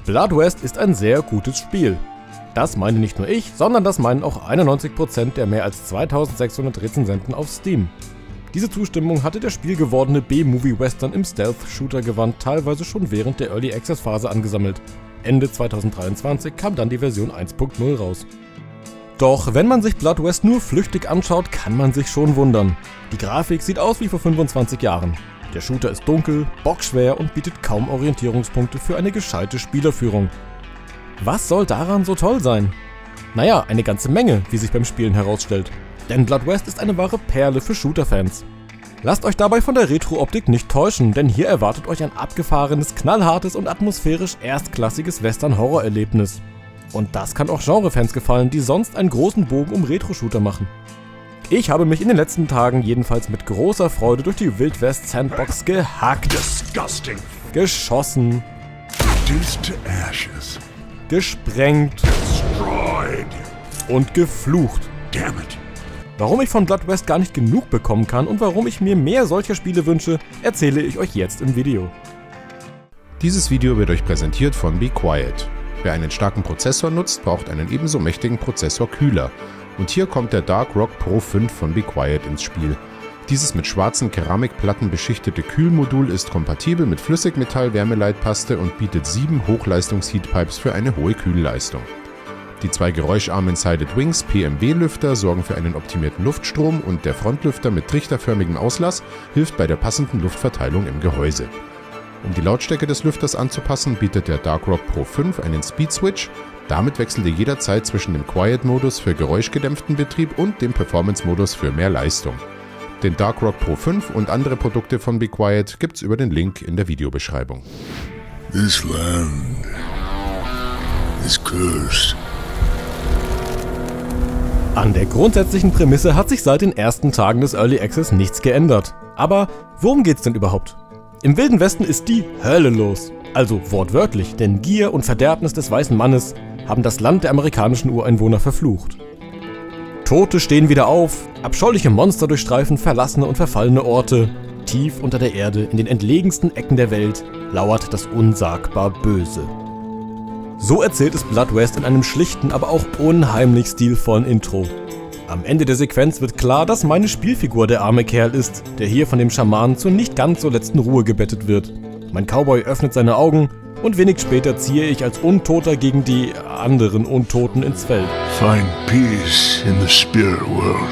Blood West ist ein sehr gutes Spiel. Das meine nicht nur ich, sondern das meinen auch 91% der mehr als 2600 Rezensenten auf Steam. Diese Zustimmung hatte der spielgewordene B-Movie-Western im Stealth-Shooter-Gewand teilweise schon während der Early Access-Phase angesammelt. Ende 2023 kam dann die Version 1.0 raus. Doch wenn man sich Blood West nur flüchtig anschaut, kann man sich schon wundern. Die Grafik sieht aus wie vor 25 Jahren. Der Shooter ist dunkel, bockschwer und bietet kaum Orientierungspunkte für eine gescheite Spielerführung. Was soll daran so toll sein? Naja, eine ganze Menge, wie sich beim Spielen herausstellt. Denn Blood West ist eine wahre Perle für Shooter-Fans. Lasst euch dabei von der Retro-Optik nicht täuschen, denn hier erwartet euch ein abgefahrenes, knallhartes und atmosphärisch erstklassiges Western-Horror-Erlebnis. Und das kann auch Genre-Fans gefallen, die sonst einen großen Bogen um Retro-Shooter machen. Ich habe mich in den letzten Tagen jedenfalls mit großer Freude durch die Wild West Sandbox gehackt, Disgusting. geschossen, Reduced to ashes. gesprengt Destroyed. und geflucht. Damn it. Warum ich von Blood West gar nicht genug bekommen kann und warum ich mir mehr solcher Spiele wünsche, erzähle ich euch jetzt im Video. Dieses Video wird euch präsentiert von Be Quiet. Wer einen starken Prozessor nutzt, braucht einen ebenso mächtigen Prozessorkühler. Und hier kommt der Dark Rock Pro 5 von Be Quiet ins Spiel. Dieses mit schwarzen Keramikplatten beschichtete Kühlmodul ist kompatibel mit Flüssigmetall-Wärmeleitpaste und bietet 7 Hochleistungs-Heatpipes für eine hohe Kühlleistung. Die 2 geräuscharmen Sided Wings PMW-Lüfter sorgen für einen optimierten Luftstrom und der Frontlüfter mit trichterförmigem Auslass hilft bei der passenden Luftverteilung im Gehäuse. Um die Lautstärke des Lüfters anzupassen, bietet der Dark Rock Pro 5 einen Speed-Switch. Damit wechselt ihr jederzeit zwischen dem Quiet-Modus für geräuschgedämpften Betrieb und dem Performance-Modus für mehr Leistung. Den Dark Rock Pro 5 und andere Produkte von Be Quiet gibt's über den Link in der Videobeschreibung. This land is cursed. An der grundsätzlichen Prämisse hat sich seit den ersten Tagen des Early Access nichts geändert. Aber worum geht's denn überhaupt? Im Wilden Westen ist die Hölle los. Also wortwörtlich, denn Gier und Verderbnis des weißen Mannes haben das Land der amerikanischen Ureinwohner verflucht. Tote stehen wieder auf, abscheuliche Monster durchstreifen verlassene und verfallene Orte. Tief unter der Erde, in den entlegensten Ecken der Welt, lauert das unsagbar Böse. So erzählt es Blood West in einem schlichten, aber auch unheimlich stilvollen Intro. Am Ende der Sequenz wird klar, dass meine Spielfigur der arme Kerl ist, der hier von dem Schamanen zur nicht ganz so letzten Ruhe gebettet wird. Mein Cowboy öffnet seine Augen und wenig später ziehe ich als Untoter gegen die anderen Untoten ins Feld. Find peace in the spirit world.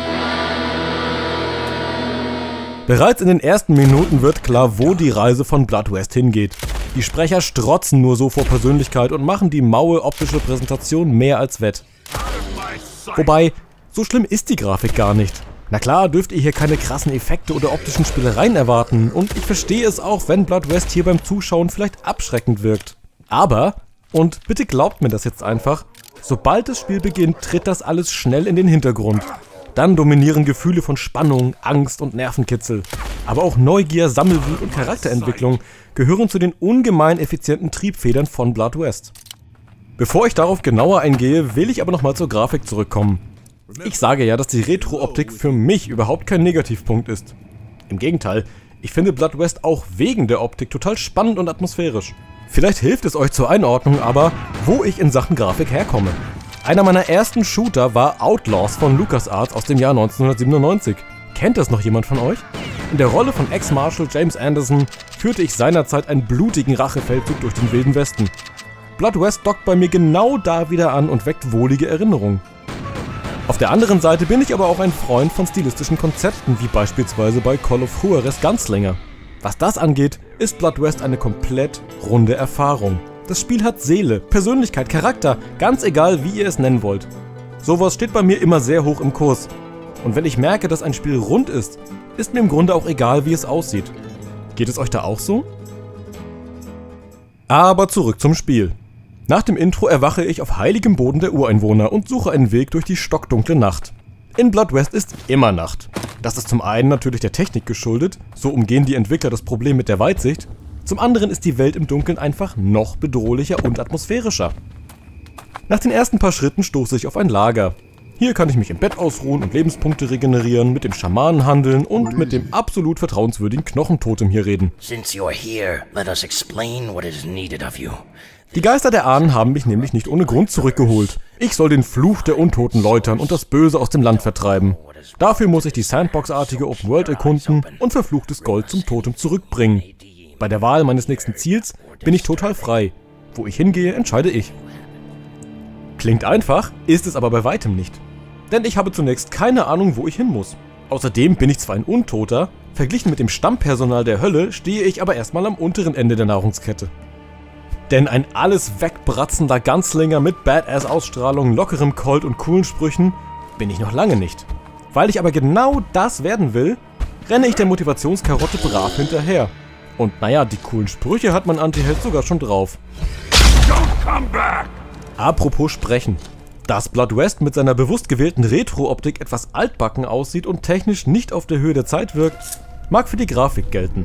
Bereits in den ersten Minuten wird klar, wo die Reise von Blood West hingeht. Die Sprecher strotzen nur so vor Persönlichkeit und machen die maue optische Präsentation mehr als wett. Wobei, so schlimm ist die Grafik gar nicht. Na klar, dürft ihr hier keine krassen Effekte oder optischen Spielereien erwarten und ich verstehe es auch, wenn Blood West hier beim Zuschauen vielleicht abschreckend wirkt. Aber, und bitte glaubt mir das jetzt einfach, sobald das Spiel beginnt, tritt das alles schnell in den Hintergrund. Dann dominieren Gefühle von Spannung, Angst und Nervenkitzel. Aber auch Neugier, Sammelwut und Charakterentwicklung gehören zu den ungemein effizienten Triebfedern von Blood West. Bevor ich darauf genauer eingehe, will ich aber nochmal zur Grafik zurückkommen. Ich sage ja, dass die Retro-Optik für mich überhaupt kein Negativpunkt ist. Im Gegenteil, ich finde Blood West auch wegen der Optik total spannend und atmosphärisch. Vielleicht hilft es euch zur Einordnung aber, wo ich in Sachen Grafik herkomme. Einer meiner ersten Shooter war Outlaws von LucasArts aus dem Jahr 1997. Kennt das noch jemand von euch? In der Rolle von Ex-Marshal James Anderson führte ich seinerzeit einen blutigen Rachefeldzug durch den Wilden Westen. Blood West dockt bei mir genau da wieder an und weckt wohlige Erinnerungen. Auf der anderen Seite bin ich aber auch ein Freund von stilistischen Konzepten, wie beispielsweise bei Call of Juarez Gunslinger. Was das angeht, ist Blood West eine komplett runde Erfahrung. Das Spiel hat Seele, Persönlichkeit, Charakter, ganz egal wie ihr es nennen wollt. Sowas steht bei mir immer sehr hoch im Kurs. Und wenn ich merke, dass ein Spiel rund ist mir im Grunde auch egal, wie es aussieht. Geht es euch da auch so? Aber zurück zum Spiel. Nach dem Intro erwache ich auf heiligem Boden der Ureinwohner und suche einen Weg durch die stockdunkle Nacht. In Blood West ist immer Nacht. Das ist zum einen natürlich der Technik geschuldet, so umgehen die Entwickler das Problem mit der Weitsicht. Zum anderen ist die Welt im Dunkeln einfach noch bedrohlicher und atmosphärischer. Nach den ersten paar Schritten stoße ich auf ein Lager. Hier kann ich mich im Bett ausruhen und Lebenspunkte regenerieren, mit dem Schamanen handeln und mit dem absolut vertrauenswürdigen Knochentotem hier reden. Since you're here, let us explain what is needed of you. Die Geister der Ahnen haben mich nämlich nicht ohne Grund zurückgeholt. Ich soll den Fluch der Untoten läutern und das Böse aus dem Land vertreiben. Dafür muss ich die Sandbox-artige Open World erkunden und verfluchtes Gold zum Totem zurückbringen. Bei der Wahl meines nächsten Ziels bin ich total frei. Wo ich hingehe, entscheide ich. Klingt einfach, ist es aber bei weitem nicht. Denn ich habe zunächst keine Ahnung, wo ich hin muss. Außerdem bin ich zwar ein Untoter, verglichen mit dem Stammpersonal der Hölle stehe ich aber erstmal am unteren Ende der Nahrungskette. Denn ein alles wegbratzender Gunslinger mit Badass-Ausstrahlung, lockerem Colt und coolen Sprüchen bin ich noch lange nicht. Weil ich aber genau das werden will, renne ich der Motivationskarotte brav hinterher. Und naja, die coolen Sprüche hat mein Anti-Held sogar schon drauf. Don't come back! Apropos Sprechen. Dass Blood West mit seiner bewusst gewählten Retro-Optik etwas altbacken aussieht und technisch nicht auf der Höhe der Zeit wirkt, mag für die Grafik gelten.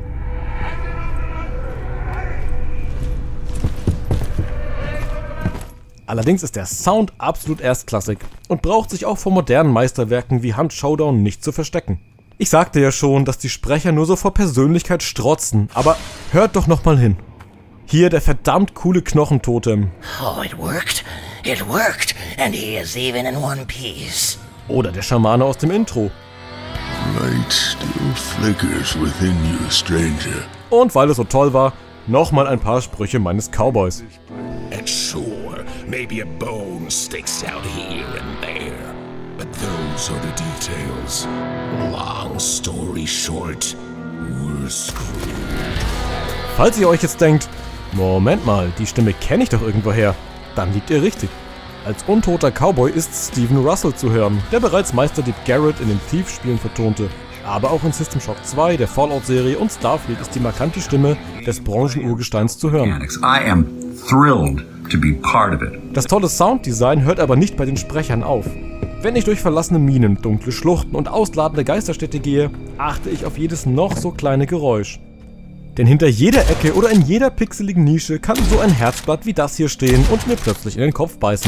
Allerdings ist der Sound absolut erstklassig und braucht sich auch vor modernen Meisterwerken wie Hunt Showdown nicht zu verstecken. Ich sagte ja schon, dass die Sprecher nur so vor Persönlichkeit strotzen, aber hört doch nochmal hin. Hier der verdammt coole Knochentotem. Oh, it worked, and he is even in one piece. Oder der Schamane aus dem Intro. Light still flickers within you, stranger. Und weil es so toll war, nochmal ein paar Sprüche meines Cowboys. And sure, maybe a bone sticks out here and there, but those are the details. Long story short, we're screwed. Falls ihr euch jetzt denkt, Moment mal, die Stimme kenne ich doch irgendwoher, dann liegt ihr richtig. Als untoter Cowboy ist Stephen Russell zu hören, der bereits Meisterdieb Garrett in den Thief-Spielen vertonte. Aber auch in System Shock 2, der Fallout-Serie und Starfleet ist die markante Stimme des Branchenurgesteins zu hören. I am thrilled to be part of it. Das tolle Sounddesign hört aber nicht bei den Sprechern auf. Wenn ich durch verlassene Minen, dunkle Schluchten und ausladende Geisterstädte gehe, achte ich auf jedes noch so kleine Geräusch. Denn hinter jeder Ecke oder in jeder pixeligen Nische kann so ein Herzblatt wie das hier stehen und mir plötzlich in den Kopf beißen.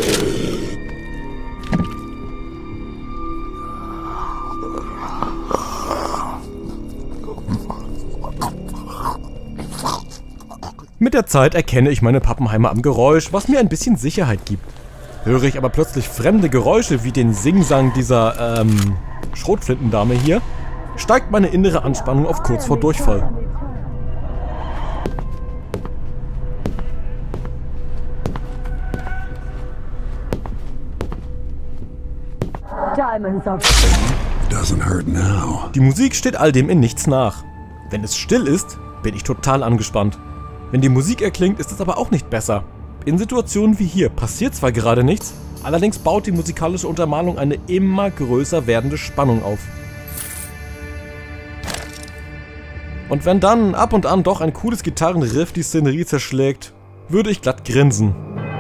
Mit der Zeit erkenne ich meine Pappenheimer am Geräusch, was mir ein bisschen Sicherheit gibt. Höre ich aber plötzlich fremde Geräusche wie den Singsang dieser, Schrotflintendame hier, steigt meine innere Anspannung auf kurz vor Durchfall. Doesn't hurt now. Die Musik steht all dem in nichts nach. Wenn es still ist, bin ich total angespannt. Wenn die Musik erklingt, ist es aber auch nicht besser. In Situationen wie hier passiert zwar gerade nichts, allerdings baut die musikalische Untermalung eine immer größer werdende Spannung auf. Und wenn dann ab und an doch ein cooles Gitarrenriff die Szenerie zerschlägt, würde ich glatt grinsen.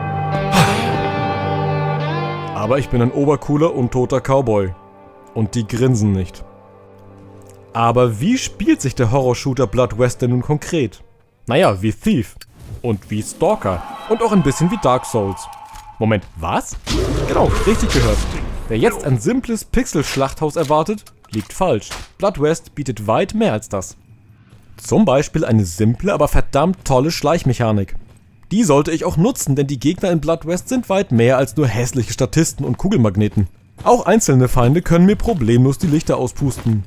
Aber ich bin ein obercooler, untoter Cowboy. Und die grinsen nicht. Aber wie spielt sich der Horrorshooter Blood West denn nun konkret? Naja, wie Thief. Und wie Stalker. Und auch ein bisschen wie Dark Souls. Moment, was? Genau, richtig gehört. Wer jetzt ein simples Pixel-Schlachthaus erwartet, liegt falsch. Blood West bietet weit mehr als das. Zum Beispiel eine simple, aber verdammt tolle Schleichmechanik. Die sollte ich auch nutzen, denn die Gegner in Blood West sind weit mehr als nur hässliche Statisten und Kugelmagneten. Auch einzelne Feinde können mir problemlos die Lichter auspusten.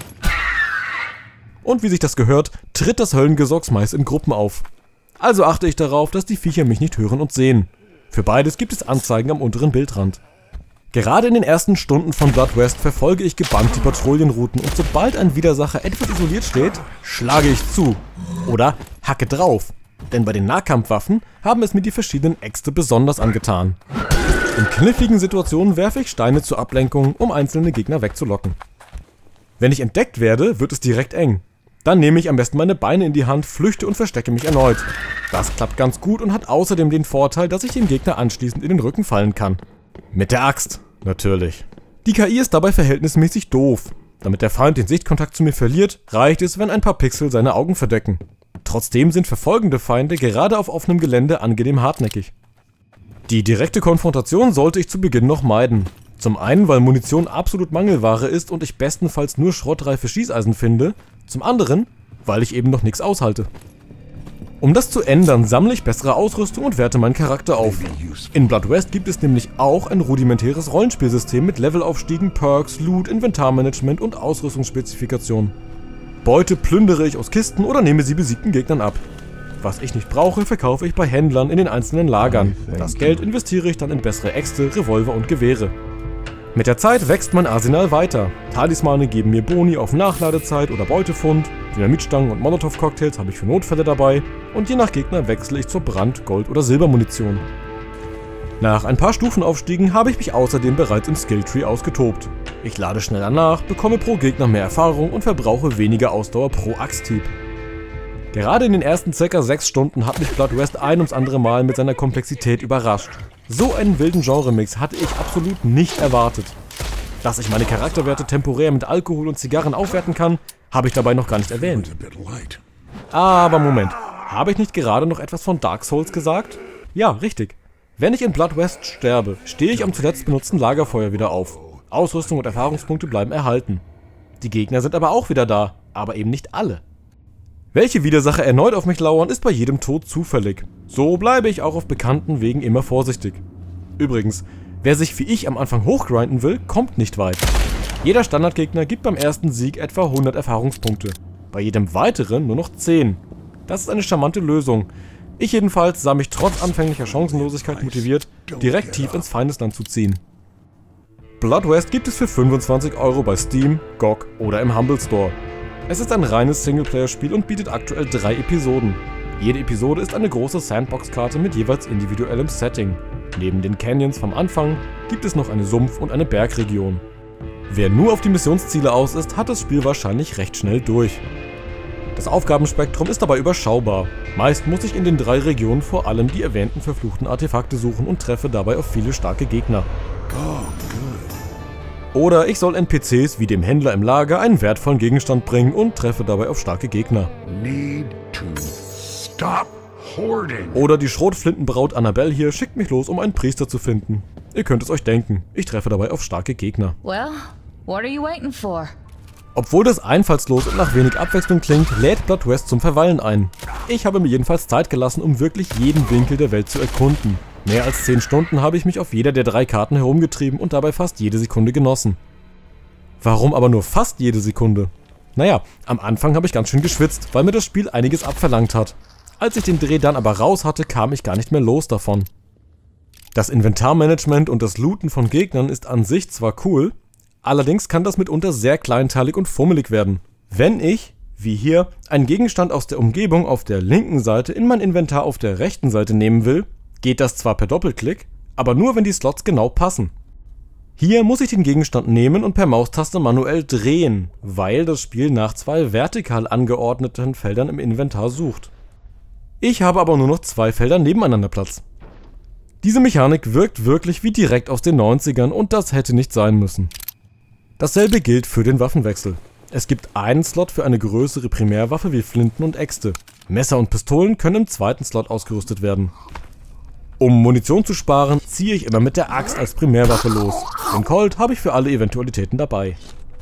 Und wie sich das gehört, tritt das Höllengesocks meist in Gruppen auf. Also achte ich darauf, dass die Viecher mich nicht hören und sehen. Für beides gibt es Anzeigen am unteren Bildrand. Gerade in den ersten Stunden von Blood West verfolge ich gebannt die Patrouillenrouten und sobald ein Widersacher etwas isoliert steht, schlage ich zu. Oder hacke drauf. Denn bei den Nahkampfwaffen haben es mir die verschiedenen Äxte besonders angetan. In kniffligen Situationen werfe ich Steine zur Ablenkung, um einzelne Gegner wegzulocken. Wenn ich entdeckt werde, wird es direkt eng. Dann nehme ich am besten meine Beine in die Hand, flüchte und verstecke mich erneut. Das klappt ganz gut und hat außerdem den Vorteil, dass ich dem Gegner anschließend in den Rücken fallen kann. Mit der Axt, natürlich. Die KI ist dabei verhältnismäßig doof. Damit der Feind den Sichtkontakt zu mir verliert, reicht es, wenn ein paar Pixel seine Augen verdecken. Trotzdem sind verfolgende Feinde gerade auf offenem Gelände angenehm hartnäckig. Die direkte Konfrontation sollte ich zu Beginn noch meiden. Zum einen, weil Munition absolut Mangelware ist und ich bestenfalls nur schrottreife Schießeisen finde. Zum anderen, weil ich eben noch nichts aushalte. Um das zu ändern, sammle ich bessere Ausrüstung und werte meinen Charakter auf. In Blood West gibt es nämlich auch ein rudimentäres Rollenspielsystem mit Levelaufstiegen, Perks, Loot, Inventarmanagement und Ausrüstungsspezifikationen. Beute plündere ich aus Kisten oder nehme sie besiegten Gegnern ab. Was ich nicht brauche, verkaufe ich bei Händlern in den einzelnen Lagern. Das Geld investiere ich dann in bessere Äxte, Revolver und Gewehre. Mit der Zeit wächst mein Arsenal weiter. Talismane geben mir Boni auf Nachladezeit oder Beutefund, Dynamitstangen und Molotow-Cocktails habe ich für Notfälle dabei und je nach Gegner wechsle ich zur Brand-, Gold- oder Silbermunition. Nach ein paar Stufenaufstiegen habe ich mich außerdem bereits im Skilltree ausgetobt. Ich lade schneller nach, bekomme pro Gegner mehr Erfahrung und verbrauche weniger Ausdauer pro Axthieb. Gerade in den ersten ca. 6 Stunden hat mich Blood West ein ums andere Mal mit seiner Komplexität überrascht. So einen wilden Genremix hatte ich absolut nicht erwartet. Dass ich meine Charakterwerte temporär mit Alkohol und Zigarren aufwerten kann, habe ich dabei noch gar nicht erwähnt. Aber Moment, habe ich nicht gerade noch etwas von Dark Souls gesagt? Ja, richtig. Wenn ich in Blood West sterbe, stehe ich am zuletzt benutzten Lagerfeuer wieder auf. Ausrüstung und Erfahrungspunkte bleiben erhalten. Die Gegner sind aber auch wieder da, aber eben nicht alle. Welche Widersacher erneut auf mich lauern, ist bei jedem Tod zufällig. So bleibe ich auch auf bekannten Wegen immer vorsichtig. Übrigens, wer sich wie ich am Anfang hochgrinden will, kommt nicht weit. Jeder Standardgegner gibt beim ersten Sieg etwa 100 Erfahrungspunkte. Bei jedem weiteren nur noch 10. Das ist eine charmante Lösung. Ich jedenfalls sah mich trotz anfänglicher Chancenlosigkeit motiviert, direkt tief ins Feindesland zu ziehen. Blood West gibt es für 25 € bei Steam, GOG oder im Humble Store. Es ist ein reines Singleplayer-Spiel und bietet aktuell 3 Episoden. Jede Episode ist eine große Sandbox-Karte mit jeweils individuellem Setting. Neben den Canyons vom Anfang gibt es noch eine Sumpf- und eine Bergregion. Wer nur auf die Missionsziele aus ist, hat das Spiel wahrscheinlich recht schnell durch. Das Aufgabenspektrum ist dabei überschaubar. Meist muss ich in den 3 Regionen vor allem die erwähnten verfluchten Artefakte suchen und treffe dabei auf viele starke Gegner. Oder ich soll NPCs wie dem Händler im Lager einen wertvollen Gegenstand bringen und treffe dabei auf starke Gegner. Oder die Schrotflintenbraut Annabelle hier schickt mich los, um einen Priester zu finden. Ihr könnt es euch denken, ich treffe dabei auf starke Gegner. Well, what are you waiting for? Obwohl das einfallslos und nach wenig Abwechslung klingt, lädt Blood West zum Verweilen ein. Ich habe mir jedenfalls Zeit gelassen, um wirklich jeden Winkel der Welt zu erkunden. Mehr als 10 Stunden habe ich mich auf jeder der 3 Karten herumgetrieben und dabei fast jede Sekunde genossen. Warum aber nur fast jede Sekunde? Naja, am Anfang habe ich ganz schön geschwitzt, weil mir das Spiel einiges abverlangt hat. Als ich den Dreh dann aber raus hatte, kam ich gar nicht mehr los davon. Das Inventarmanagement und das Looten von Gegnern ist an sich zwar cool, allerdings kann das mitunter sehr kleinteilig und fummelig werden. Wenn ich, wie hier, einen Gegenstand aus der Umgebung auf der linken Seite in mein Inventar auf der rechten Seite nehmen will, geht das zwar per Doppelklick, aber nur wenn die Slots genau passen. Hier muss ich den Gegenstand nehmen und per Maustaste manuell drehen, weil das Spiel nach 2 vertikal angeordneten Feldern im Inventar sucht. Ich habe aber nur noch 2 Felder nebeneinander Platz. Diese Mechanik wirkt wirklich wie direkt aus den 90ern und das hätte nicht sein müssen. Dasselbe gilt für den Waffenwechsel. Es gibt einen Slot für eine größere Primärwaffe wie Flinten und Äxte. Messer und Pistolen können im zweiten Slot ausgerüstet werden. Um Munition zu sparen, ziehe ich immer mit der Axt als Primärwaffe los. Den Colt habe ich für alle Eventualitäten dabei.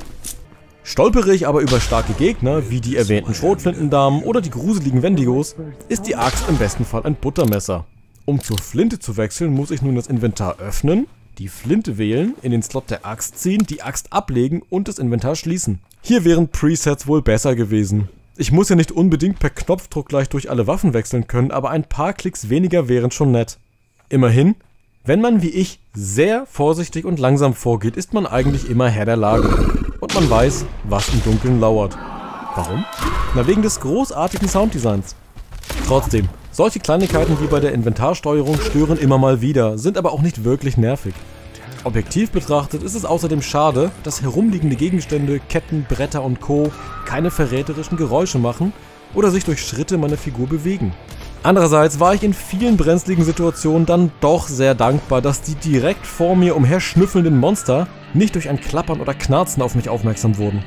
Stolpere ich aber über starke Gegner, wie die erwähnten Schrotflintendamen oder die gruseligen Wendigos, ist die Axt im besten Fall ein Buttermesser. Um zur Flinte zu wechseln, muss ich nun das Inventar öffnen, die Flinte wählen, in den Slot der Axt ziehen, die Axt ablegen und das Inventar schließen. Hier wären Presets wohl besser gewesen. Ich muss ja nicht unbedingt per Knopfdruck gleich durch alle Waffen wechseln können, aber ein paar Klicks weniger wären schon nett. Immerhin, wenn man wie ich sehr vorsichtig und langsam vorgeht, ist man eigentlich immer Herr der Lage. Und man weiß, was im Dunkeln lauert. Warum? Na, wegen des großartigen Sounddesigns. Trotzdem, solche Kleinigkeiten wie bei der Inventarsteuerung stören immer mal wieder, sind aber auch nicht wirklich nervig. Objektiv betrachtet ist es außerdem schade, dass herumliegende Gegenstände, Ketten, Bretter und Co. keine verräterischen Geräusche machen oder sich durch Schritte meiner Figur bewegen. Andererseits war ich in vielen brenzligen Situationen dann doch sehr dankbar, dass die direkt vor mir umherschnüffelnden Monster nicht durch ein Klappern oder Knarzen auf mich aufmerksam wurden.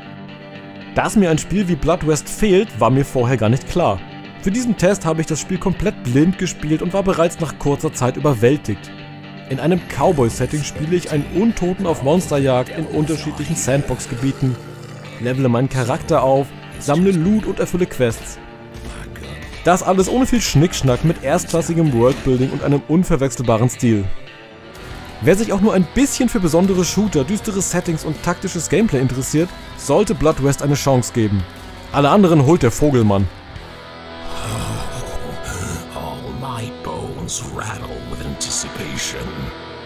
Dass mir ein Spiel wie Blood West fehlt, war mir vorher gar nicht klar. Für diesen Test habe ich das Spiel komplett blind gespielt und war bereits nach kurzer Zeit überwältigt. In einem Cowboy-Setting spiele ich einen Untoten auf Monsterjagd in unterschiedlichen Sandbox-Gebieten, levele meinen Charakter auf, sammle Loot und erfülle Quests. Das alles ohne viel Schnickschnack mit erstklassigem Worldbuilding und einem unverwechselbaren Stil. Wer sich auch nur ein bisschen für besondere Shooter, düstere Settings und taktisches Gameplay interessiert, sollte Blood West eine Chance geben. Alle anderen holt der Vogelmann. All my bones rattle with anticipation.